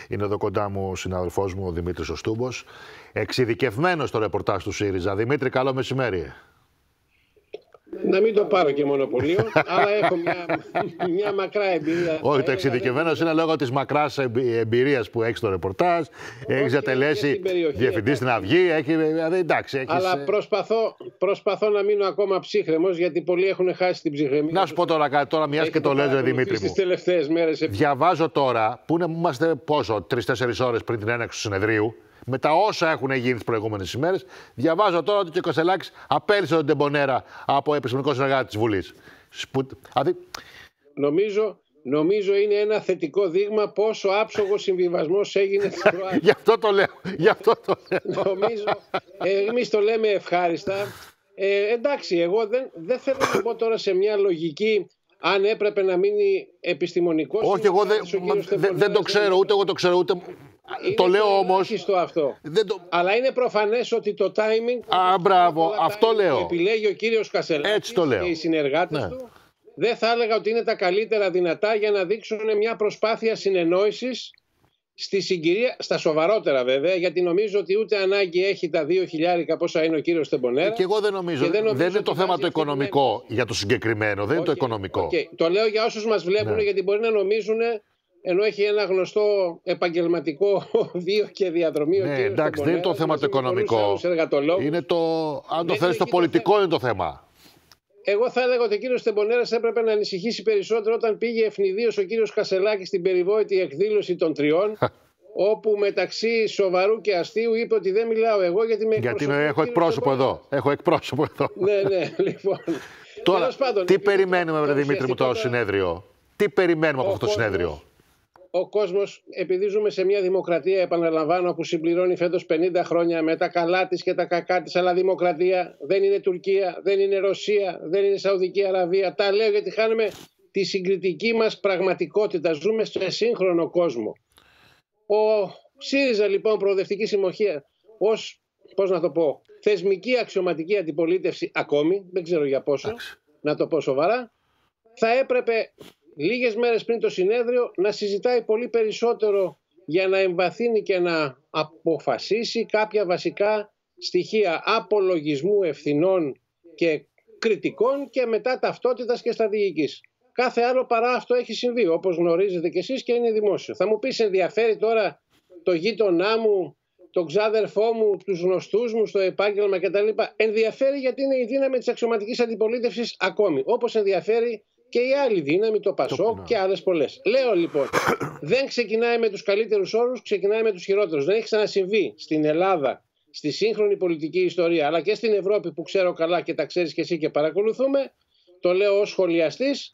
Είναι εδώ κοντά μου ο συναδελφός μου, ο Δημήτρης ο Στούμπος, εξειδικευμένος στο ρεπορτάζ του ΣΥΡΙΖΑ. Δημήτρη, καλό μεσημέρι. Να μην το πάρω και μονοπωλίο, αλλά έχω μια μακρά εμπειρία. Όχι, το εξειδικευμένος είναι λόγω της μακράς εμπειρίας που έχει στο ρεπορτάζ. Έχεις διατελέσει διευθυντή στην Αυγή. Δηλαδή, εντάξει, αλλά προσπαθώ να μείνω ακόμα ψύχρεμος, γιατί πολλοί έχουν χάσει την ψυχραιμία. Να σου πω τώρα μιας και το λες, Δημήτρη μου. Στις τελευταίες μέρες. Διαβάζω τώρα, που είμαστε πόσο, 3-4 ώρες πριν την έναρξη του συνεδρίου, με τα όσα έχουν γίνει τις προηγούμενες ημέρες, διαβάζω τώρα ότι ο Κασελάκης απέλυσε τον Τεμπονέρα από επιστημονικό συνεργάτη της Βουλής. Νομίζω είναι ένα θετικό δείγμα πόσο άψογος συμβιβασμός έγινε στην Κροατία. Γι' αυτό το λέω. Νομίζω, εμείς το λέμε ευχάριστα. Εντάξει, εγώ δεν θέλω να πω τώρα σε μια λογική αν έπρεπε να μείνει επιστημονικός. Όχι, εγώ δεν το ξέρω, ούτε εγώ το ξέρω, ούτε... Το λέω όμως. Αυτό. Αλλά είναι προφανές ότι το timing. Μπράβο, αυτό λέω. Το επιλέγει ο κύριος Κασελάκης και οι συνεργάτες του. Δεν θα έλεγα ότι είναι τα καλύτερα δυνατά για να δείξουν μια προσπάθεια συνεννόησης στη συγκυρία, στα σοβαρότερα βέβαια, γιατί νομίζω ότι ούτε ανάγκη έχει τα 2.000 πόσα είναι ο κύριος Τεμπονέρα. Και εγώ δεν νομίζω δεν είναι το θέμα το οικονομικό για το συγκεκριμένο, δεν είναι το οικονομικό. Το λέω για όσους μας βλέπουν, γιατί μπορεί να νομίζουν. Ενώ έχει ένα γνωστό επαγγελματικό βίο και διαδρομή. Εντάξει, δεν είναι το θέμα το οικονομικό. Είναι αν το θέλεις το πολιτικό είναι το θέμα. Εγώ θα έλεγα ότι ο κύριος Τεμπονέρας έπρεπε να ανησυχήσει περισσότερο όταν πήγε ευνηδίως ο κύριος Κασελάκης στην περιβόητη εκδήλωση των Τριών, όπου μεταξύ σοβαρού και αστείου είπε ότι δεν μιλάω εγώ γιατί έχω εκπρόσωπο εδώ. Ναι, λοιπόν. Τώρα, τι περιμένουμε, Δημήτρη μου, το συνέδριο? Τι περιμένουμε από αυτό το συνέδριο? Ο κόσμος, επειδή ζούμε σε μια δημοκρατία, επαναλαμβάνω, που συμπληρώνει φέτος 50 χρόνια, με τα καλά της και τα κακά της, αλλά δημοκρατία δεν είναι Τουρκία, δεν είναι Ρωσία, δεν είναι Σαουδική Αραβία. Τα λέω γιατί χάνουμε τη συγκριτική μας πραγματικότητα. Ζούμε σε σύγχρονο κόσμο. Ο ΣΥΡΙΖΑ, λοιπόν, Προοδευτική Συμμαχία, ως, θεσμική αξιωματική αντιπολίτευση ακόμη, δεν ξέρω για πόσο, να το πω σοβαρά, θα έπρεπε λίγες μέρες πριν το συνέδριο να συζητάει πολύ περισσότερο για να εμβαθύνει και να αποφασίσει κάποια βασικά στοιχεία απολογισμού ευθυνών και κριτικών και μετά ταυτότητας και στρατηγικής. Κάθε άλλο παρά αυτό έχει συμβεί, όπως γνωρίζετε κι εσείς, και είναι δημόσιο. Θα μου πεις, ενδιαφέρει τώρα το γείτονά μου, τον ξάδερφό μου, τους γνωστούς μου στο επάγγελμα κτλ. Ενδιαφέρει γιατί είναι η δύναμη της αξιωματικής αντιπολίτευσης ακόμη. Όπως ενδιαφέρει και η άλλη δύναμη, το ΠΑΣΟΚ και άλλες πολλές. Λέω λοιπόν, δεν ξεκινάει με τους καλύτερους όρους, ξεκινάει με τους χειρότερους. Δεν έχει ξανασυμβεί στην Ελλάδα, στη σύγχρονη πολιτική ιστορία, αλλά και στην Ευρώπη που ξέρω καλά και τα ξέρεις και εσύ και παρακολουθούμε. Το λέω ως σχολιαστής.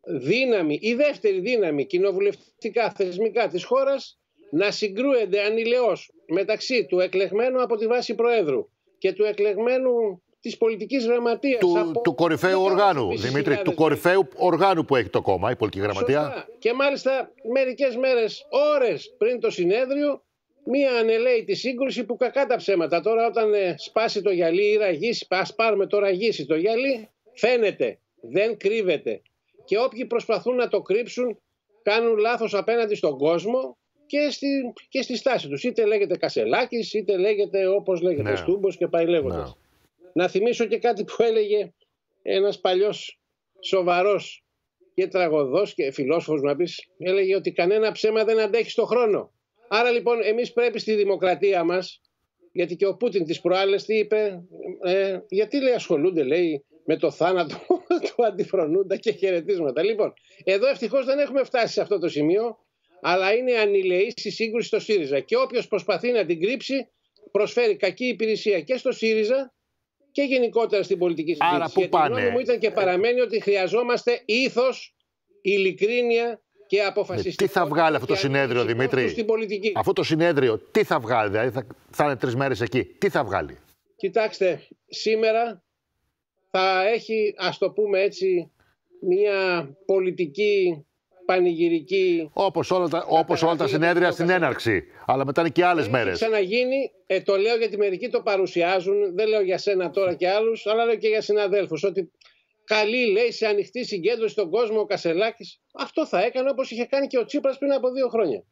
Η δεύτερη δύναμη κοινοβουλευτικά θεσμικά της χώρας να συγκρούεται ανηλαιώς μεταξύ του εκλεγμένου από τη βάση Προέδρου και του εκλεγμένου της πολιτικής γραμματείας. Του κορυφαίου οργάνου, Δημήτρη, του κορυφαίου οργάνου που έχει το κόμμα, η πολιτική γραμματεία. Σωστά. Και μάλιστα μερικές μέρες, ώρες πριν το συνέδριο, μία ανελαίητη σύγκρουση που, κακά τα ψέματα, τώρα όταν σπάσει το γυαλί ή ραγίσει, ας πάρουμε το ραγίσει το γυαλί, φαίνεται, δεν κρύβεται. Και όποιοι προσπαθούν να το κρύψουν κάνουν λάθος απέναντι στον κόσμο και στη στάση τους. Είτε λέγεται Κασελάκης, είτε λέγεται όπως λέγεται Στούμπος και πάει λέγοντας. Να θυμίσω και κάτι που έλεγε ένας παλιός σοβαρός και τραγωδός και φιλόσοφος, να πεις, έλεγε ότι κανένα ψέμα δεν αντέχει στο χρόνο. Άρα λοιπόν εμείς πρέπει στη δημοκρατία μας, γιατί και ο Πούτιν τις προάλλες τι είπε, γιατί λέει ασχολούνται, λέει, με το θάνατο του αντιφρονούντα και χαιρετίσματα. Λοιπόν, εδώ ευτυχώς δεν έχουμε φτάσει σε αυτό το σημείο, αλλά είναι ανηλαιής η σύγκρουση στο ΣΥΡΙΖΑ και όποιος προσπαθεί να την κρύψει προσφέρει κακή υπηρεσία και στο ΣΥΡΙΖΑ και γενικότερα στην πολιτική συζήτηση. Άρα πού πάνε? Η γνώμη μου ήταν και παραμένει ότι χρειαζόμαστε ήθος, ειλικρίνεια και αποφασιστικότητα. Τι θα βγάλει αυτό το συνέδριο, Δημήτρη? Αυτό το συνέδριο τι θα βγάλει? Δηλαδή θα είναι 3 μέρες εκεί. Τι θα βγάλει? Κοιτάξτε, σήμερα θα έχει, ας το πούμε έτσι, μια πολιτική πανηγυρική. Όπως όλα τα συνέδρια στην έναρξη. Αλλά μετά είναι και άλλες μέρες. Έχει ξαναγίνει, το λέω γιατί μερικοί το παρουσιάζουν, δεν λέω για σένα τώρα και άλλους, αλλά λέω και για συναδέλφους, ότι καλή, λέει, σε ανοιχτή συγκέντρωση στον κόσμο ο Κασελάκης. Αυτό θα έκανε όπως είχε κάνει και ο Τσίπρας πριν από 2 χρόνια.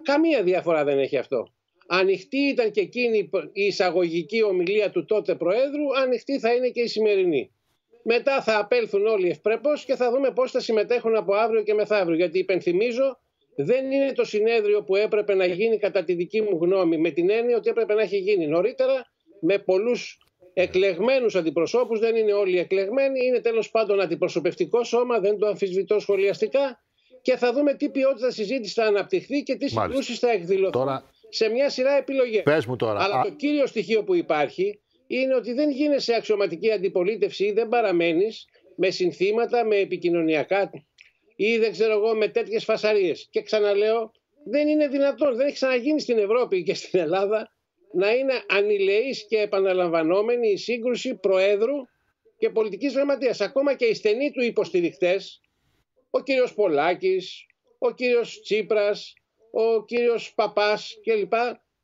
Καμία διαφορά δεν έχει αυτό. Ανοιχτή ήταν και εκείνη η εισαγωγική ομιλία του τότε Προέδρου, ανοιχτή θα είναι και η σημερινή. Μετά θα απέλθουν όλοι ευπρεπώς και θα δούμε πώς θα συμμετέχουν από αύριο και μεθαύριο. Γιατί υπενθυμίζω, δεν είναι το συνέδριο που έπρεπε να γίνει κατά τη δική μου γνώμη, με την έννοια ότι έπρεπε να έχει γίνει νωρίτερα, με πολλούς εκλεγμένους αντιπροσώπους. Δεν είναι όλοι εκλεγμένοι, είναι τέλος πάντων αντιπροσωπευτικό σώμα, δεν το αμφισβητώ σχολιαστικά. Και θα δούμε τι ποιότητα συζήτηση θα αναπτυχθεί και τι συγκρούσεις θα εκδηλωθούν τώρα, σε μια σειρά επιλογές. Πες μου τώρα. Αλλά το κύριο στοιχείο που υπάρχει είναι ότι δεν γίνεσαι αξιωματική αντιπολίτευση ή δεν παραμένεις με συνθήματα, με επικοινωνιακά ή δεν ξέρω εγώ με τέτοιες φασαρίες. Και ξαναλέω, δεν είναι δυνατόν, δεν έχει ξαναγίνει στην Ευρώπη και στην Ελλάδα να είναι ανηλεής και επαναλαμβανόμενη η σύγκρουση Προέδρου και πολιτικής γραμματείας. Ακόμα και οι στενοί του υποστηρικτές, ο κύριος Πολάκης, ο κύριος Τσίπρας, ο κύριος Παπάς κλπ.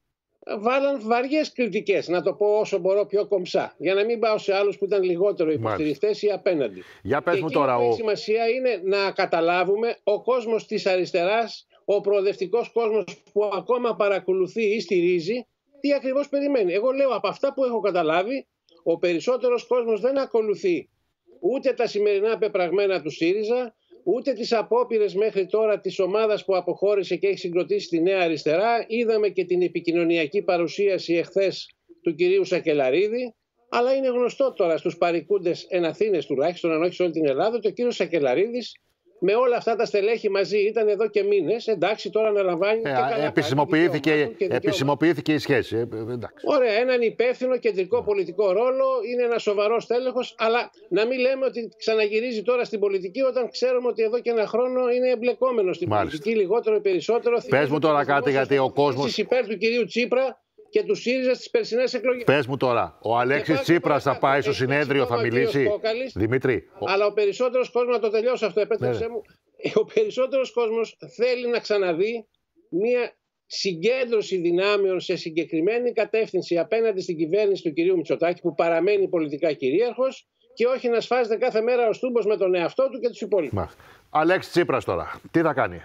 Βάλαν βαριές κριτικές, να το πω όσο μπορώ πιο κομψά, για να μην πάω σε άλλους που ήταν λιγότερο υποστηριχτές ή απέναντι. Για πες μου τώρα. Που έχει σημασία είναι να καταλάβουμε ο κόσμος της αριστεράς, ο προοδευτικός κόσμος που ακόμα παρακολουθεί ή στηρίζει, τι ακριβώς περιμένει. Εγώ λέω από αυτά που έχω καταλάβει, ο περισσότερος κόσμος δεν ακολουθεί ούτε τα σημερινά πεπραγμένα του ΣΥΡΙΖΑ, ούτε τις απόπειρες μέχρι τώρα της ομάδας που αποχώρησε και έχει συγκροτήσει τη Νέα Αριστερά. Είδαμε και την επικοινωνιακή παρουσίαση εχθές του κυρίου Σακελαρίδη. Αλλά είναι γνωστό τώρα στους παρικούντες εν Αθήνες τουλάχιστον, αν όχι σε όλη την Ελλάδα, ότι ο κύριος Σακελαρίδης με όλα αυτά τα στελέχη μαζί ήταν εδώ και μήνες. Εντάξει, τώρα αναλαμβάνει. Επισημοποιήθηκε η σχέση. Εντάξει. Ωραία, έναν υπεύθυνο κεντρικό πολιτικό ρόλο, είναι ένα σοβαρό στέλεχος, αλλά να μην λέμε ότι ξαναγυρίζει τώρα στην πολιτική όταν ξέρουμε ότι εδώ και ένα χρόνο είναι εμπλεκόμενο στην πολιτική, λιγότερο ή περισσότερο. Πες μου τώρα κάτι, γιατί ο κόσμος. Υπέρ του κυρίου Τσίπρα και του ΣΥΡΙΖΑ στις περσινές εκλογές. Πες μου τώρα, ο Αλέξης Τσίπρας θα πάει στο συνέδριο, θα μιλήσει. Δημήτρη. Αλλά ο περισσότερος κόσμος, να το τελειώσω αυτό, επέτρεψέ μου. Ο περισσότερος κόσμος θέλει να ξαναδεί μια συγκέντρωση δυνάμεων σε συγκεκριμένη κατεύθυνση απέναντι στην κυβέρνηση του κυρίου Μητσοτάκη, που παραμένει πολιτικά κυρίαρχος, και όχι να σφάζεται κάθε μέρα ο στούμπος με τον εαυτό του και τους υπόλοιπους. Αλέξη Τσίπρας τώρα, τι θα κάνει?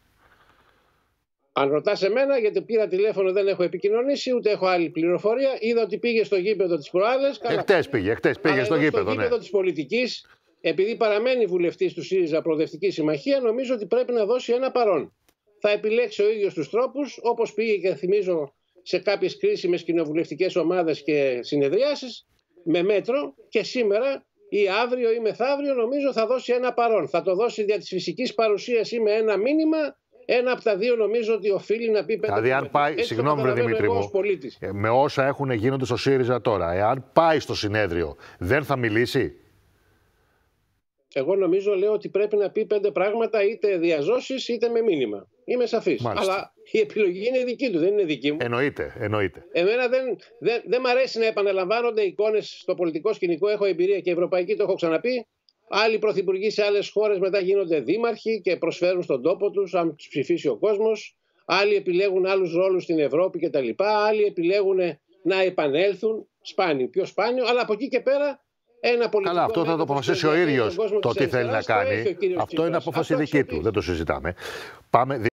Αν ρωτάς εμένα, γιατί πήρα τηλέφωνο, δεν έχω επικοινωνήσει, ούτε έχω άλλη πληροφορία. Είδα ότι πήγε στο γήπεδο της προάλλες. Χτες πήγε στο γήπεδο. Στο γήπεδο της πολιτικής, επειδή παραμένει βουλευτής του ΣΥΡΙΖΑ Προοδευτική Συμμαχία, νομίζω ότι πρέπει να δώσει ένα παρόν. Θα επιλέξει ο ίδιος τους τρόπους, όπως πήγε και θυμίζω σε κάποιες κρίσιμες κοινοβουλευτικές ομάδες και συνεδριάσεις, με μέτρο, και σήμερα ή αύριο ή μεθαύριο νομίζω θα δώσει ένα παρόν. Θα το δώσει δια της φυσικής παρουσίας ή με ένα μήνυμα. Ένα από τα δύο νομίζω ότι οφείλει να πει πέντε. Δηλαδή, αν πάει. Συγγνώμη, βρε Δημήτρη μου, με όσα γίνονται στο ΣΥΡΙΖΑ τώρα, εάν πάει στο συνέδριο, δεν θα μιλήσει? Εγώ νομίζω, λέω ότι πρέπει να πει 5 πράγματα, είτε διαζώσεις είτε με μήνυμα. Είμαι σαφής. Αλλά η επιλογή είναι δική του, δεν είναι δική μου. Εννοείται. Εμένα δεν μ' αρέσει να επαναλαμβάνονται εικόνες στο πολιτικό σκηνικό. Έχω εμπειρία και ευρωπαϊκή, το έχω ξαναπεί. Άλλοι πρωθυπουργοί σε άλλες χώρες μετά γίνονται δήμαρχοι και προσφέρουν στον τόπο τους, αν τους ψηφίσει ο κόσμος. Άλλοι επιλέγουν άλλους ρόλους στην Ευρώπη κτλ. Άλλοι επιλέγουν να επανέλθουν. Σπάνιο, πιο σπάνιο, αλλά από εκεί και πέρα ένα πολιτικό. Καλά, αυτό θα το αποφασίσει ο ίδιος το τι θέλει να κάνει. Αυτό είναι απόφαση δική του. Δεν το συζητάμε. Πάμε.